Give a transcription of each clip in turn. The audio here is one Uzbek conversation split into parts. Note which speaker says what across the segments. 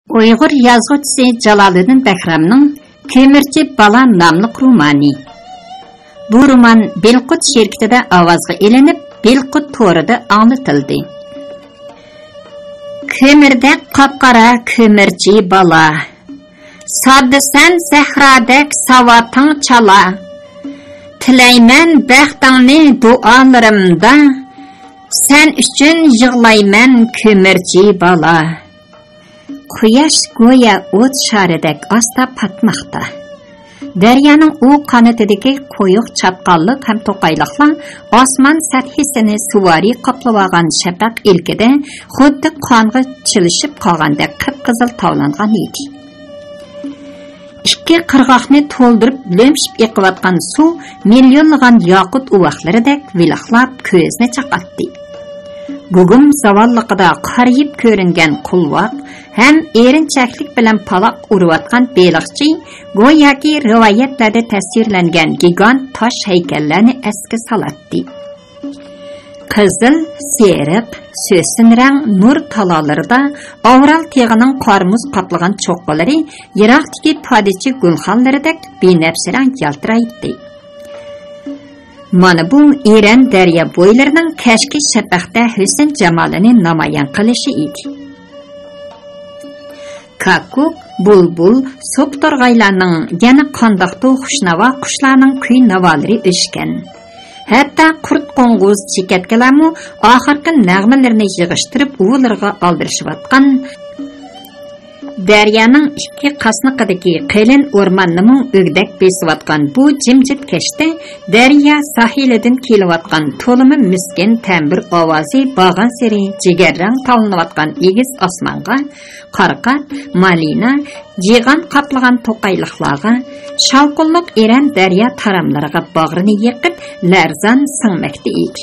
Speaker 1: Uyghur yazgıcısı Jaloliddin Behramning Kömürchi Bala nomli romani. Bu roman Belqut şirketida ovozga ilinib, Belqut to'rida anlatildi. Kömürde qapqara kömürchi bala, soddisan sahrodek savoting chala, tilayman baxtingni duolarimda, sen uchun yig'layman kömürchi bala. Quyosh go'yo o't sharidek asta patmoqda. Daryoning u qanotidagi qo'yiq chapqalliq ham to'qayliqlar osmon sathisini suvari qoplab olgan shafaq ilkida xuddi qonga chilishib qolgandek qip-qizil tovlangan edi. Ikki qirg'oqni to'ldirib lo'mshib eqiyotgan suv millionlagan yoqut uvoqlaridek vilaqlab ko'zni chaqatdi. Bugün zavallıqda qarayib ko'ringan qulvaq ham erinchaklik bilan paloq urayotgan beliqchi go'yoki rivoyatlarda tasvirlangan gigant tosh haykallarni esga solatdi. Qizil, seriq, so'sin rang nur talolarida Avral teg'ining qormuz qaplagan cho'qqilari yiroqdagi podichi gulxonlaridek benafsirang yaltiraydi. Mana bu Iran daryo bo'ylarining kashki shafaqda husn jamolini namoyon qilishi edi. Kakuk, bulbul, so'ptorg'aylarning yana qandoqda xushnavo qushlarning kuy navolari o'shgan. Hatto qurt qo'ng'iz chekatkalarmi oxirgi nag'malarini yig'ishtirib uvularga oldirishayotgan. Daryoning ikki qasniqidagi qalin o'rmonni o'gdak besiyotgan bu jimjit kashda daryo sahilidan kelayotgan to'limi miskin tambur ovozi bog'an seri jigarrang tavlanayotgan egiz osmonga, qarqat, malina, jig'an qaplagan to'qayliqlarga, shavqinliq Iran daryo taramlariga bag'rini yiqib larzan singmoqda edi.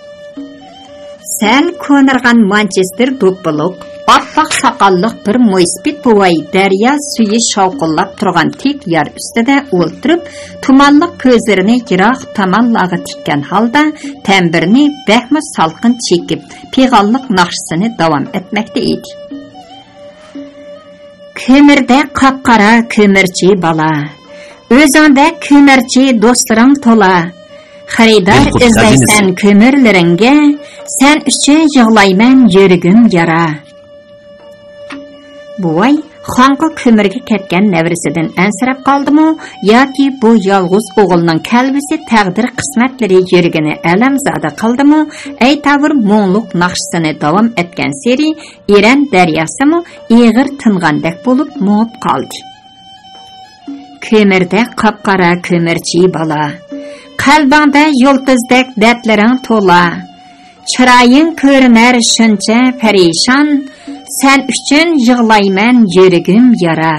Speaker 1: Sal ko'nirgan Manchester do'ppiloq oppoq soqolliq bir mo'ysbit buvay daryo suyi shovqinlab turgan tik yer ustida o'ltirib, tumanliq ko'zlarini yiroq tomonlarga tikkan holda tambirni bahmi salqin chekib, pig'onliq naqshisini davom etmoqda edi. Kömürde qapqara kömürchi bala, o'zingda kömürchi do'stlaring to'la. Xaridor izlaysan kömürlaringga, sen uchun yig'layman yuragim yara. Buvay xonqa kömürga ketgan nevrisidan ansirab qoldimi yoki bu yolg'iz o'g'ilning kalbisi taqdir qismatlari yuragini alamzada qildimi, aytavr mo'nluq naqshisini davom etgan seri Iran daryosimi ig'ir tingandek bo'lib mo'b qoldi. Kömürde qapqara kömürchi bala, qalbingda yulduzdek dardlaring to'la, chiroying ko'rinar shuncha parishon, sen uchun yig'layman yuragim yara.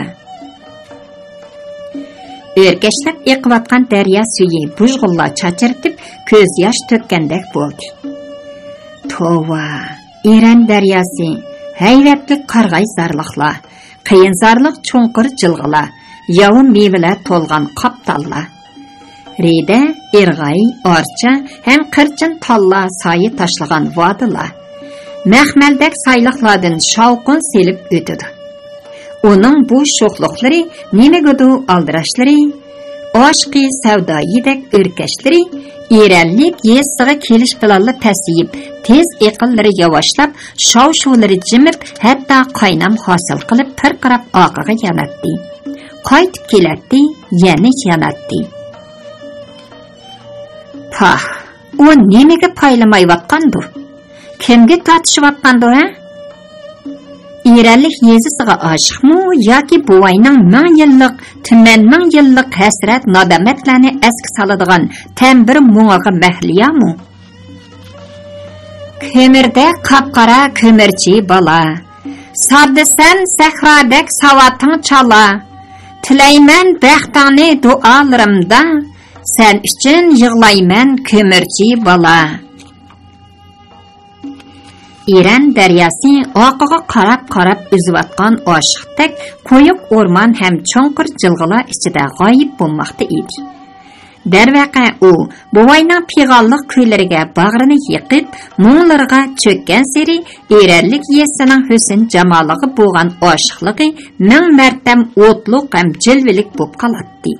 Speaker 1: O'rkashlab eqiyotgan daryo suyi bujg'ullar chachirtib ko'z yosh to'kkandek bo'ldi. Tova, Iran daryosi, hayratli qarg'ay zarliqlar, qiyin zarliq cho'nqir jilg'alar, yovun mevalar to'lgan qoptallar. Rida, irg'ay, orcha ham qirchin talla soyi tashlagan vodilar. Mahmaldek sayliqlardan shavqin selib o'tadi. Uning bu sho'xliqlari, nimagudu aldirashlari, oshqi savdoyidek o'rkashlari, eranlik yesiga kelish bilan tasiyib, tez eqillari yavaşlab, shav-shuvlari jimib, hatto qaynam hosil qilib pirqirab oqiga yanatdi. Qaytib kelatdi, yana yanatdi. Pah, u nimaga paylamayotgandir? Kimga tortishyapqandir, ha? Eranlik yezisiga oshiqmi yoki buvayning 1000 yillik, tuman 1000 yillik hasrat nadomatlarni esga soladigan tambir mu'g'iga mahliyami? Kömürde qapqara kömürchi bala, soddisan sahrodek savoting chala, tilayman baxtingni duolarimda, sen uchun yig'layman kömürchi bala. Iran daryosi oqiga qarab uzayotgan oshiqdek qo'yiq o'rmon ham cho'nqir jilg'alar ichida g'oyib bo'lmoqda edi. Darvaqa u buvayning pig'onliq kuylariga bag'rini yiqib, munglarga cho'kkan seri erallik yesining husn jamoliga bo'lgan oshiqligi ming martam o'tliq ham jilvilik bo'lib qoladi.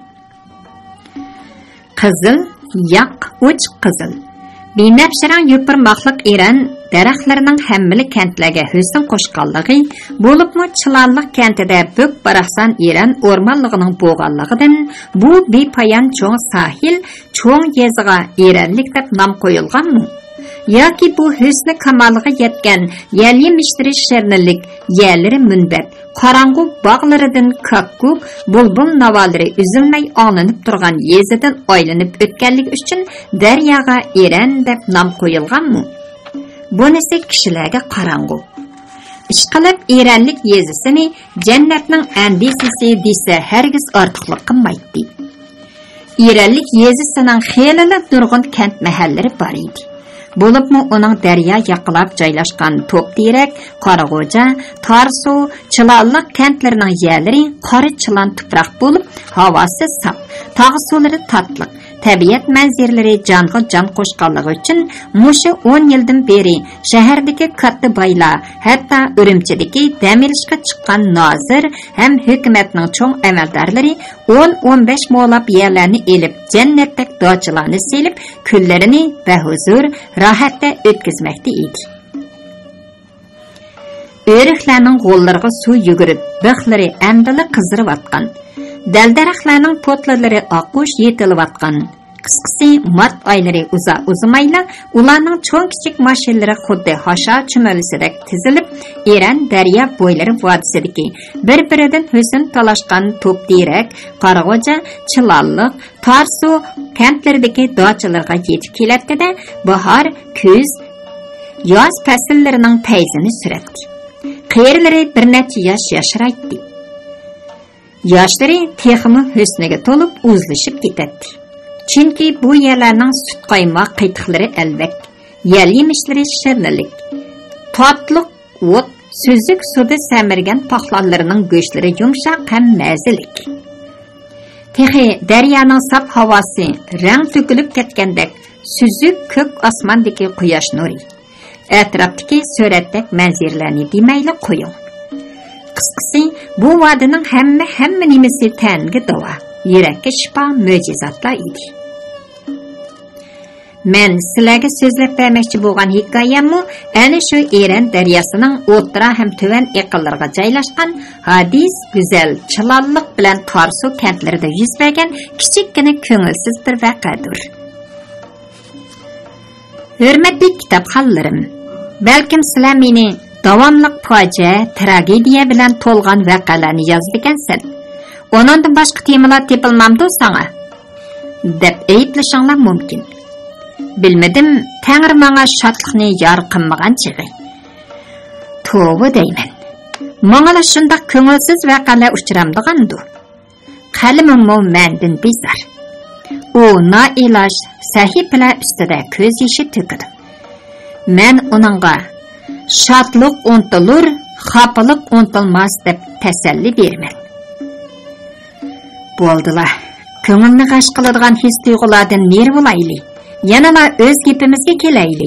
Speaker 1: Qizil, yoq, uch qizil. Binafsharang yupirmoqliq Eron daraxtlarining hammali kentlarga husn qo'shqanligi, bo'libmi Chilanliq kentida bo'k baraxsan Eron o'rmonligining bo'lganligidan bu bepoyon cho'ng sahil, cho'ng yeziga Eronlik deb nom qo'yilganmi? Yoki bu husni kamoliga yetgan yal-yemishtiri shernilik, yerlari munbat, qorong'u bog'laridan kakkuk, bulbul navolari uzilmay olinib turgan yezidan aylanib o'tganligi uchun daryoga Eron deb nom qo'yilganmi? Bunisi kishilarga qorong'u. Ishqilib Eronlik yezisini jannatning andisisi desa hargiz ortiqlik qilmaydi. Eronlik yezisining xeylilab nurg'un kent mahallari bor edi. Bo'libmi uning daryo yaqinlab joylashgan To'pterak, Qorag'o'ja, Tarsu, Chilanliq kentlarining yerlari qora chilan tuproq bo'lib, havosi saf, tog' suvlari tatliq, tabiat manzaralari jonga jon qo'shganligi uchun mushu 10 yildan beri shahardagi katta boylar, hatto Urumchidagi damirishga chiqqan nozir ham hukumatning cho'ng amaldorlari 10-15 mo'lab yerlarni elib, jannatdek dochilarni selib, kunlarini bahuzur, rohatda o'tkazmoqda edi. O'riklarning g'o'llariga suv yugurib, bixlari amdili qizirib Daldaraxlarning po'tlalari oqush yetilayotgan. Qisqasi mart oylari uzamayla ularning cho'ng kichik mashinalari xuddi hasha chumalisidek tizilib, Eron daryo bo'ylari vodisidagi bir-biridan husn talashgan To'pterak, Qorag'o'ja, Chilanliq, Tarsu kentlaridagi dochalarga yetib keladida, bahor, kuz, yoz fasllarining payzini suratdi. Qeyrlari bir necha yosh yashraydi. Yoshlari texmi husniga to'lib uzlashib ketadi. Chunki bu yerlarning sut qaymoq qiytiqlari alvak, yal-yemishlari shirnilik, tatliq o't, suzuk suvda samirgan paxlanlarining go'shtlari yumshoq ham mazilik. Texi daryoning saf havosi rang to'kilib ketgandek, suzuk ko'k osmondagi quyosh nuri. Atrofdagi suratdek manzarlarni demayli qo'ying. Qisqasi, bu vodining hamma nimasi tanga davo, yurakka shifo mo'jizotlar edi. Men sizlarga so'zlab bermoqchi bo'lgan hikoyammi ana shu Eron daryosining o'rta ham tuvan iqinlarga joylashgan hadis go'zal Chilanliq bilan Tarsu kentlarida yuz bergan kichikkina ko'ngilsiz bir voqeadir. Hurmatli kitobxonlarim, balkim sizlar meni davomliq fojia, tragediya bilan to'lgan voqealarni yozib ekansan. Onundan boshqa temalar tepilmamdi sana deb ayblashinglar mumkin. Bilmedim, Tangri menga shodlikni yor qilmagan chig'i. Tavba deyman. Menga shunday ko'ngilsiz voqealar uchramdigandu. Qalimim mendan bezar. U noiloj sahifalar ustida ko'z yoshi to'kdim. Men uningga shodlik untilur, xafalik untilmas deb tasalli berman. Bo'ldilar. Ko'ngilni g'ash qiladigan his-tuyg'ulardan neri bo'layli. Yanama o'z gapimizga kelayli.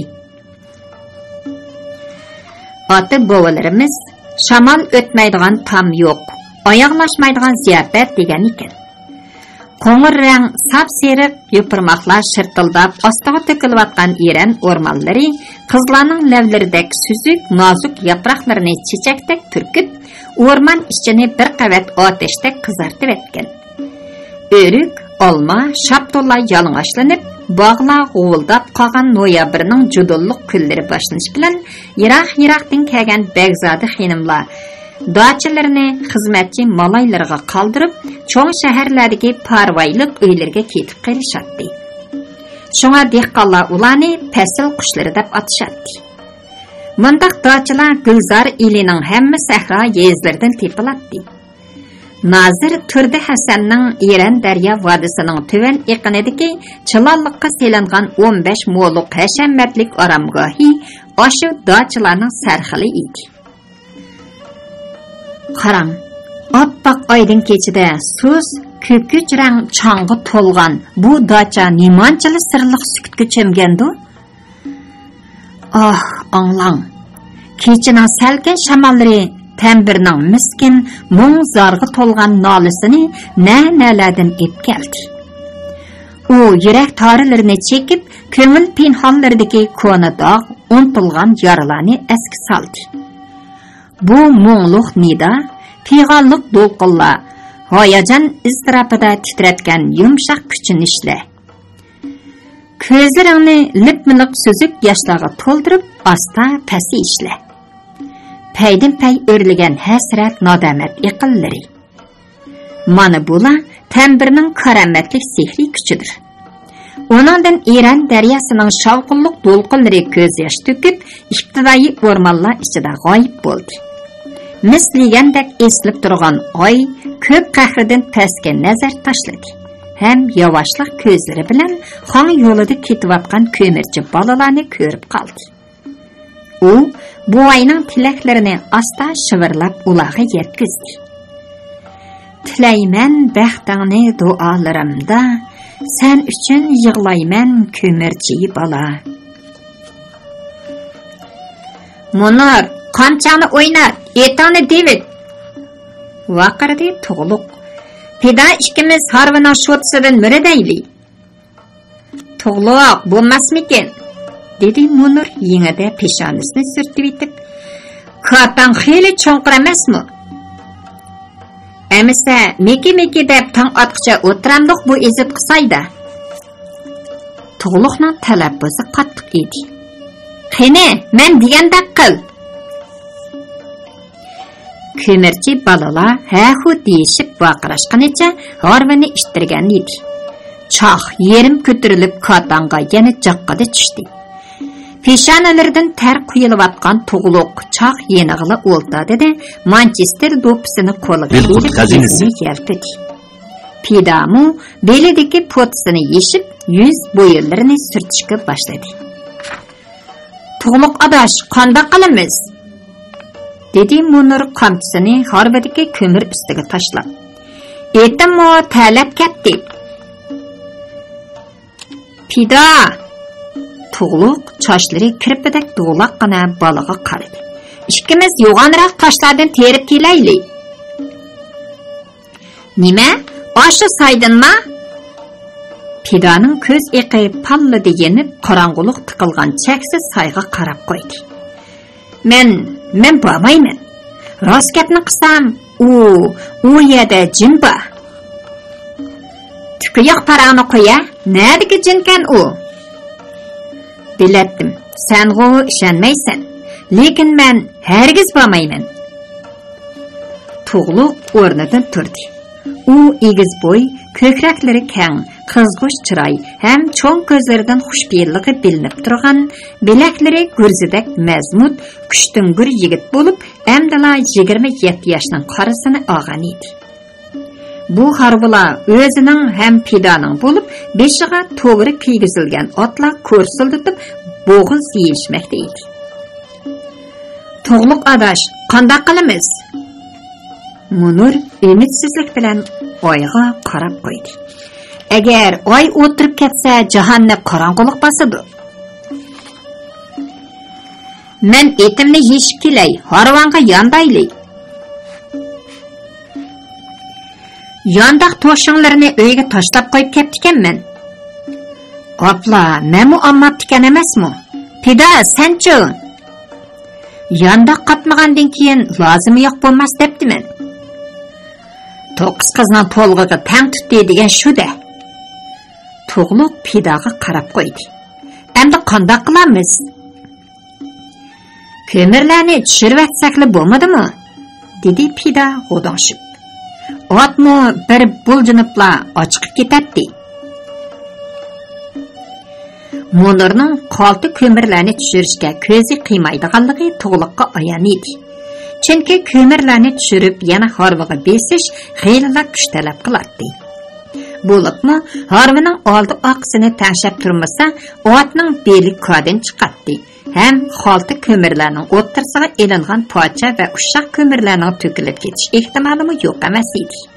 Speaker 1: Ota-bobolarimiz shamol o'tmaydigan tam yo'q, oyoqlashmaydigan ziyofat degan ekan. Qo'ng'ir rang sap-seriq yupirmoqlar shirtildab ostiga to'kilayotgan Eron o'rmonlari qizlarning lavlaridek suzuk, nozik yaproqlarini chechakdek turkib, o'rmon ichini bir qavat otashdak qizartib etgan. O'rik, olma, shaptolla yalang'ochlanib, bog'lar g'uvildab qolgan noyabrning judulliq kunlari boshlanish bilan yiroq-yiroqdan kelgan Begzodi xonimlar dachilarini xizmatchi malaylarga qoldirib, cho'ng shaharlardagi parvayliq uylarga ketib qolishadi. Shunga dehqonlar ularni fasl qushlari deb atashadi. Mundaq dachilar Gulzor ilining hamma sahro yezlaridan tepiladi. Nazir Turdi Hasanning Eron daryo vodisining tuvan iqinidagi Chilanliqqa selingan 15 mo'liq hashamatlik oramgohi oshu dachilarning sarxili edi. Qarang, oppoq oydin kechida suz Köküç rang çаңғы толған bu daça nimançalı sırlıq sükütkü çömgendu? Ah, anlaң. Keçinin səlkən şamalları təmbirinin miskin, мұң zarğı толған nalısını nə-nələrdən ep gəldi. O, yürək tarılarını çekip, köngül pinhanlardaki konu dağ, untulgan yaralarını eski saldı. Bu muңluq nida, piğanlıq dolqılla, hayacan iztirapıda titretken yumşaq küçünüşle. Közlerini lipmilik sözük yaşlağı toldurub, asta pəsi işle. Pəydin-pəy örülgen həsrət nadamet iqilleri. Mana bula, təmbirinin karametlik sihri küçüdür. Onundan İran dəryasının şavqulluq dolqunları göz yaş töküp, iqtidai ormanlar içide gayip boldu. Misligəndək esilip durğan ay, köp qəhriden pəske nəzər taşladı. Hem yavaşlıq közleri bilen xan yoluda ketivatqan kömürcü balalarını körüp qaldı. O, bu ayının tiləklərini asta şıvırlap ulağı yetkizdi. Tiləymen bəxtini dualarımda, sen üçün yığlaymen kömürcüyü bala. Munur, qamçanı oynat, etani devit. Vaqırdı Tuğluq. Pida ikimiz harvının şotsıdan müredeyli. Tuğluq, bulmasmikin? Dedi Munur yine de peşanısını sürtüp etip. Katan xeyli çoğqır emas mı? Əmisi, meki dep tan atqıca oturamdıq bu ezit qısayda. Tuğluqның tələbbuzu qattiq edi. Qene, mən degəndək qıl. Kömürçi balalar hə-hu deyişib vaqıraşqanicha harvini iştirgan edi. Çağ yerim kötürülüb katanğa yana jaqqada tushdi. Peşanalardan ter quyuluvatqan Tuğluq çağ yenig'ili o'ltadi de Manchester do'pisini qo'liga berib yelpidi. Pidamu belidagi potisini yeshib, yuz bo'yinlarini surtishga boshladi. Tuğluq adash, qanday qilamiz? Dedi Munur qamchisini harvadagi ko'mir ustiga tashlab. Etimmo talab ketdi. Pida Tuğluq çaşları kirpidek doğulaqqana balığa qaradı. İkimiz yoğanıraq taşlardan terip keleyli. Nima? Aşı saydın mı? Pidanın köz eqi pallidi yenib, qarang'uliq tiqilgan cheksiz sayga qarab qo'ydi. Men bormayman. Rost gapni qilsam, u yerda jin bor. Tukuyoq parani qo'ya, nadagi jinkan u? Biletdim, sen o işenmeysen. Lekin ben hergiz bormayman. Tuğluq o'rnidan turdi. U egiz boy, ko'kraklari keng, qizg'ish chiroy, ham cho'ng ko'zlaridan xushbe'yilligi bilinib turgan, bilaklari gurzidek mazmut, kuchtungur yigit bo'lib, amdala 27 yoshning qorasini olgan edi. Bu harvula o'zining ham Pidaning bo'lib, beshiga to'g'ri kiygizilgan otlar ko'rsildirib, bo'g'iz yeyishmoqda edi. Tuğluq adash, qanday qilamiz? Munur umitsizlik bilan oyga qarab qo'ydi. Agar oy o'tirib ketsa, jahonni qorong'ulik bosadi. Men etimni yeyishib kelay, harvonga yondayli. Yandaq to'shinglarni uyga tashlab qo'yib ketdikanman. Opla, men muammabdikan emasmi? Pida, senchi? Yandaq qatmagandan keyin lozimi yo'q bo'lmas debdiman. To'qqiz qizning to'lg'iga tang tutdi degan shu-da. Tuğluq Pidaga qarab qo'ydi. Endi qanday qilamiz? Ko'mirlarni tushirib atsakli bo'lmadimi? Dedi Pida g'o'donshib. Otmu bir buljinibla ochiqib ketadi. Munurning qolti ko'mirlarni tushirishga ko'zi qiymaydiganligi Tuğluqqa ayon edi. Chunki ko'mirlarni tushirib yana harviga besish xeylilar kuch talab qiladi. Bo'libmi, harvining oldi oqsini tanshab turmasa, otning beli ko'dan chiqadi. Hem xolti ko'mirlarning o'ttirsiga elingan pocha va ushaq ko'mirlarning to'kilib ketish ehtimoli yo'q emas edi.